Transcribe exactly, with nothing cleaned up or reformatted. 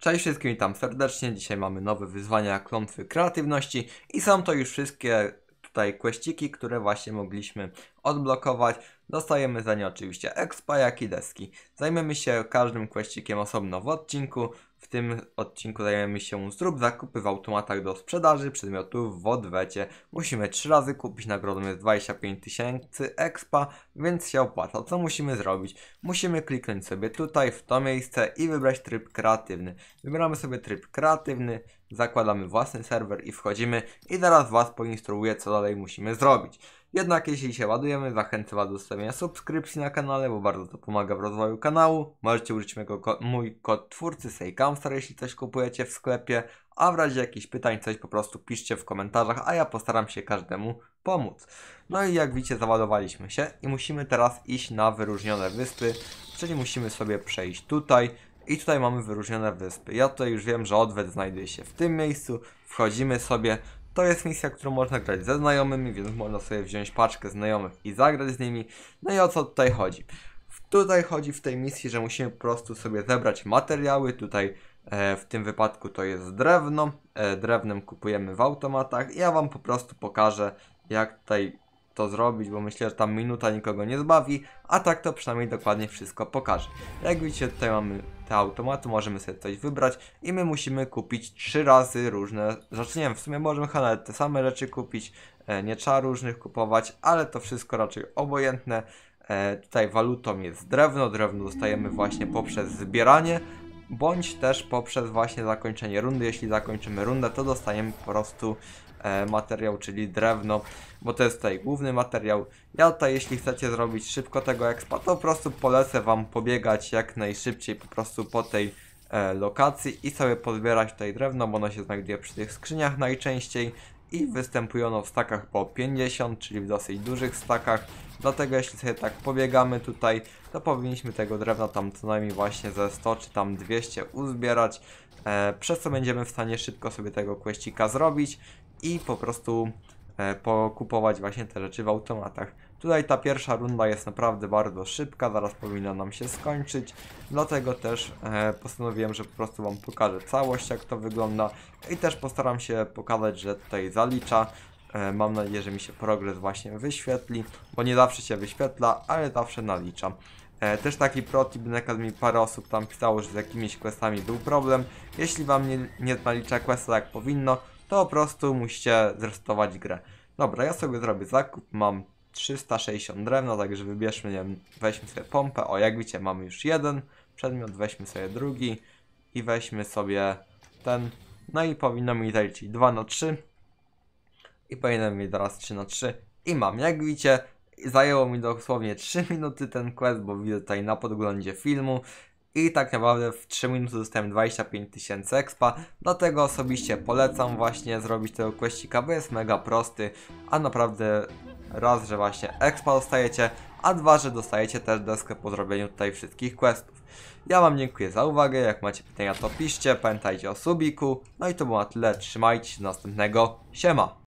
Cześć wszystkim, witam serdecznie. Dzisiaj mamy nowe wyzwania klątwy kreatywności i są to już wszystkie tutaj questyki, które właśnie mogliśmy odblokować. Dostajemy za nie oczywiście expa, jak i deski. Zajmiemy się każdym questykiem osobno w odcinku. W tym odcinku zajmiemy się zrób zakupy w automatach do sprzedaży przedmiotów w odwecie. Musimy trzy razy kupić, nagrodą jest dwadzieścia pięć tysięcy expa, więc się opłaca. Co musimy zrobić? Musimy kliknąć sobie tutaj w to miejsce i wybrać tryb kreatywny. Wybieramy sobie tryb kreatywny, zakładamy własny serwer i wchodzimy i teraz Was poinstruuję, co dalej musimy zrobić. Jednak jeśli się ładujemy, zachęcam Was do zostawienia subskrypcji na kanale, bo bardzo to pomaga w rozwoju kanału. Możecie użyć mego ko mój kod twórcy SejCamstar, jeśli coś kupujecie w sklepie, a w razie jakichś pytań coś po prostu piszcie w komentarzach, a ja postaram się każdemu pomóc. No i jak widzicie, załadowaliśmy się i musimy teraz iść na wyróżnione wyspy, czyli musimy sobie przejść tutaj. I tutaj mamy wyróżnione wyspy. Ja tutaj już wiem, że odwet znajduje się w tym miejscu. Wchodzimy sobie. To jest misja, którą można grać ze znajomymi, więc można sobie wziąć paczkę znajomych i zagrać z nimi. No i o co tutaj chodzi? Tutaj chodzi w tej misji, że musimy po prostu sobie zebrać materiały. Tutaj e, w tym wypadku to jest drewno. E, drewnem kupujemy w automatach. I ja Wam po prostu pokażę, jak tutaj to zrobić, bo myślę, że tam minuta nikogo nie zbawi, a tak to przynajmniej dokładnie wszystko pokaże. Jak widzicie, tutaj mamy te automaty, możemy sobie coś wybrać i my musimy kupić trzy razy różne rzeczy. Nie wiem, w sumie możemy chyba te same rzeczy kupić, e, nie trzeba różnych kupować, ale to wszystko raczej obojętne. E, tutaj walutą jest drewno, drewno dostajemy właśnie poprzez zbieranie, bądź też poprzez właśnie zakończenie rundy. Jeśli zakończymy rundę, to dostaniemy po prostu e, materiał, czyli drewno, bo to jest tutaj główny materiał. Ja tutaj, jeśli chcecie zrobić szybko tego expa, to po prostu polecę Wam pobiegać jak najszybciej po prostu po tej e, lokacji i sobie pozbierać tutaj drewno, bo ono się znajduje przy tych skrzyniach najczęściej i występuje ono w stakach po pięćdziesiąt, czyli w dosyć dużych stakach. Dlatego jeśli sobie tak pobiegamy tutaj, to powinniśmy tego drewna tam co najmniej właśnie ze sto czy tam dwieście uzbierać, e, przez co będziemy w stanie szybko sobie tego questika zrobić i po prostu e, pokupować właśnie te rzeczy w automatach. Tutaj ta pierwsza runda jest naprawdę bardzo szybka, zaraz powinna nam się skończyć, dlatego też e, postanowiłem, że po prostu Wam pokażę całość, jak to wygląda i też postaram się pokazać, że tutaj zalicza. E, mam nadzieję, że mi się progres właśnie wyświetli, bo nie zawsze się wyświetla, ale zawsze nalicza. E, też taki protip, nakaz mi parę osób tam pisało, że z jakimiś questami był problem. Jeśli Wam nie, nie nalicza questa jak powinno, to po prostu musicie zresetować grę. Dobra, ja sobie zrobię zakup, mam trzysta sześćdziesiąt drewna, także wybierzmy, nie wiem, weźmy sobie pompę. O, jak widzicie, mamy już jeden przedmiot, weźmy sobie drugi i weźmy sobie ten. No i powinno mi zaliczyć dwa na trzy i powinienem mieć teraz trzy na trzy i mam. Jak widzicie, zajęło mi dosłownie trzy minuty ten quest, bo widzę tutaj na podglądzie filmu. I tak naprawdę w trzy minuty dostałem dwadzieścia pięć tysięcy expa, dlatego osobiście polecam właśnie zrobić tego questika, bo jest mega prosty, a naprawdę raz, że właśnie expa dostajecie, a dwa, że dostajecie też deskę po zrobieniu tutaj wszystkich questów. Ja Wam dziękuję za uwagę, jak macie pytania to piszcie, pamiętajcie o subiku, no i to było na tyle, trzymajcie się, do następnego, siema!